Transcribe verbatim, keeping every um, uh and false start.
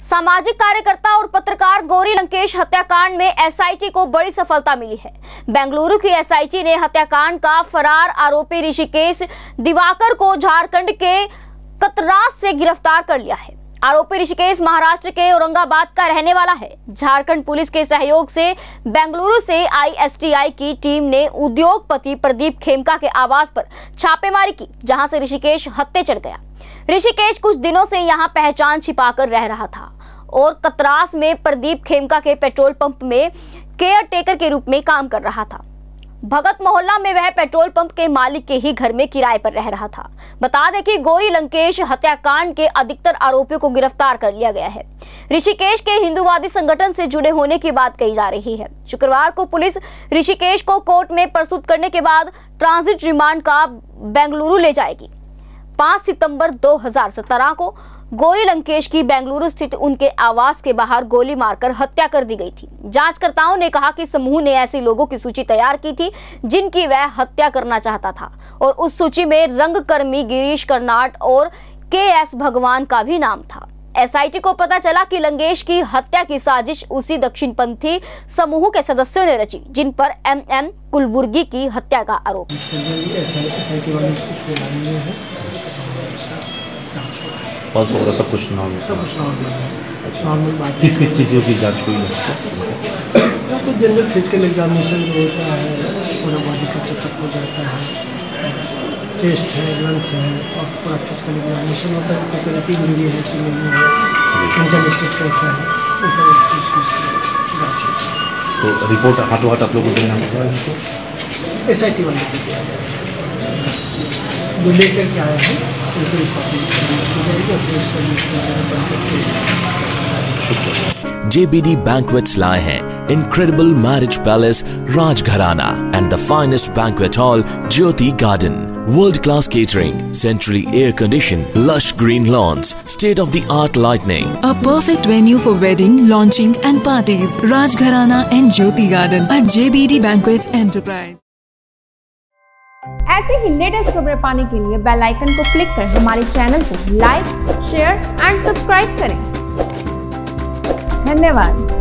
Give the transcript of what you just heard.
सामाजिक कार्यकर्ता और पत्रकार गौरी लंकेश हत्याकांड में एसआईटी को बड़ी सफलता मिली है। बेंगलुरु की एसआईटी ने हत्याकांड का फरार आरोपी ऋषिकेश दिवाकर को झारखंड के कतरास से गिरफ्तार कर लिया है। आरोपी ऋषिकेश महाराष्ट्र के औरंगाबाद का रहने वाला है। झारखंड पुलिस के सहयोग से बेंगलुरु से आईएसटीआई की टीम ने उद्योगपति प्रदीप खेमका के आवास पर छापेमारी की, जहां से ऋषिकेश हत्या चढ़ गया। ऋषिकेश कुछ दिनों से यहां पहचान छिपाकर रह रहा था और कतरास में प्रदीप खेमका के पेट्रोल पंप में केयर टेकर के रूप में काम कर रहा था। भगत मोहल्ला में वह पेट्रोल पंप के मालिक के ही घर में किराए पर रह रहा था। बता दें कि गौरी लंकेश हत्याकांड के अधिकतर आरोपियों को गिरफ्तार कर लिया गया है। ऋषिकेश के हिंदूवादी संगठन से जुड़े होने की बात कही जा रही है। शुक्रवार को पुलिस ऋषिकेश को कोर्ट में प्रस्तुत करने के बाद ट्रांजिट रिमांड का बेंगलुरु ले जाएगी। पाँच सितंबर दो हजार सत्रह को गौरी लंकेश की बेंगलुरु स्थित उनके आवास के बाहर गोली मारकर हत्या कर दी गई थी। जांचकर्ताओं ने कहा कि समूह ने ऐसे लोगों की सूची तैयार की थी जिनकी वह हत्या करना चाहता था और उस सूची में रंगकर्मी गिरीश कर्नाड और के एस भगवान का भी नाम था। एसआईटी को पता चला कि लंकेश की हत्या की साजिश उसी दक्षिणपंथी समूह के सदस्यों ने रची जिन पर एम एम कुलबुर्गी की हत्या का आरोप। और सब कुछ नॉर्मल सब कुछ नॉर्मल नॉर्मल बात। किस किस चीज़ों की जांच हुई है? या तो जनरल फिजिकल एग्जामिनेशन जो होता है, पूरा बॉडी का चेकअप हो जाता है, चेस्ट है, लंग्स है, और पूरा फिजिकल एग्जामिनेशन होता है कि थेरेपी मिली है कि नहीं है, मेंटल स्टेट कैसा है, ये सब चीज़ की जाँच होती है। तो रिपोर्ट हाथों हाथ आप लोगों को देना होगा इनको? एस आई टी वाले को दिया जाएगा, जो लेकर के आया है उनको copy J B D Banquets लाए हैं Incredible Marriage Palace Rajgharana and the finest banquet hall Jyoti Garden. World-class catering, centrally air-conditioned, lush green lawns, state-of-the-art lighting. A perfect venue for wedding, launching and parties. Rajgharana and Jyoti Garden at J B D Banquets Enterprise. ऐसे ही latest खबरें पाने के लिए bell icon को click कर हमारे channel को like, share and subscribe करें। धन्यवाद।